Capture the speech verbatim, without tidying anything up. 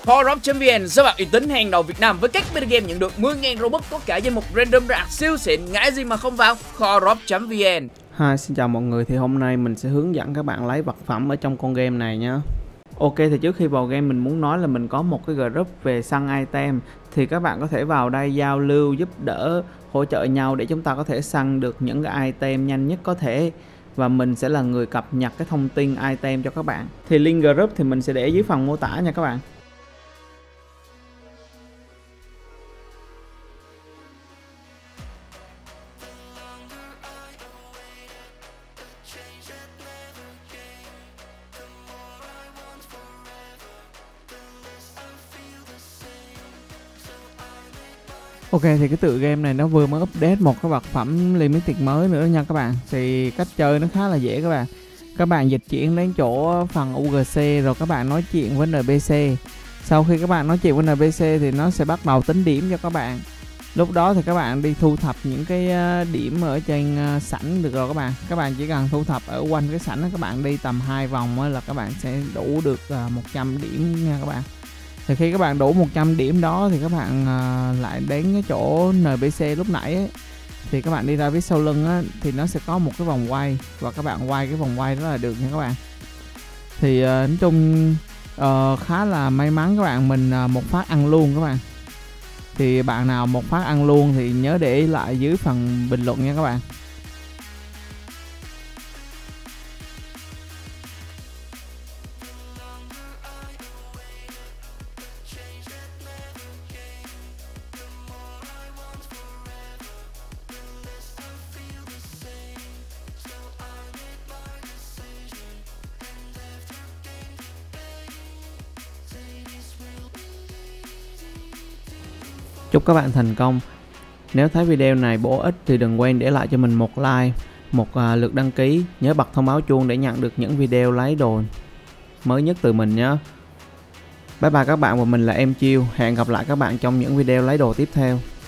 Khorop.vn, sới bạc uy tín hàng đầu Việt Nam với các beta game nhận được mười nghìn Robux, có cả danh mục random rạc siêu xịn, ngại gì mà không vào Khorop.vn. Hi, xin chào mọi người. Thì hôm nay mình sẽ hướng dẫn các bạn lấy vật phẩm ở trong con game này nhé. Ok, thì trước khi vào game mình muốn nói là mình có một cái group về săn item. Thì các bạn có thể vào đây giao lưu, giúp đỡ, hỗ trợ nhau để chúng ta có thể săn được những cái item nhanh nhất có thể. Và mình sẽ là người cập nhật cái thông tin item cho các bạn. Thì link group thì mình sẽ để dưới phần mô tả nha các bạn. Ok, thì cái tựa game này nó vừa mới update một cái vật phẩm limited mới nữa nha các bạn. Thì cách chơi nó khá là dễ các bạn. Các bạn dịch chuyển đến chỗ phần u giê xê rồi các bạn nói chuyện với en pê xê. Sau khi các bạn nói chuyện với en pê xê thì nó sẽ bắt đầu tính điểm cho các bạn. Lúc đó thì các bạn đi thu thập những cái điểm ở trên sảnh được rồi các bạn. Các bạn chỉ cần thu thập ở quanh cái sảnh, các bạn đi tầm hai vòng là các bạn sẽ đủ được một trăm điểm nha các bạn. Thì khi các bạn đủ một trăm điểm đó thì các bạn uh, lại đến cái chỗ en pê xê lúc nãy ấy. Thì các bạn đi ra phía sau lưng á, thì nó sẽ có một cái vòng quay và các bạn quay cái vòng quay đó là được nha các bạn. Thì uh, nói chung uh, khá là may mắn các bạn, mình uh, một phát ăn luôn các bạn. Thì bạn nào một phát ăn luôn thì nhớ để ý lại dưới phần bình luận nha các bạn. Chúc các bạn thành công. Nếu thấy video này bổ ích thì đừng quên để lại cho mình một like, một uh, lượt đăng ký. Nhớ bật thông báo chuông để nhận được những video lấy đồ mới nhất từ mình nhé. Bye bye các bạn, và mình là em Chiêu. Hẹn gặp lại các bạn trong những video lấy đồ tiếp theo.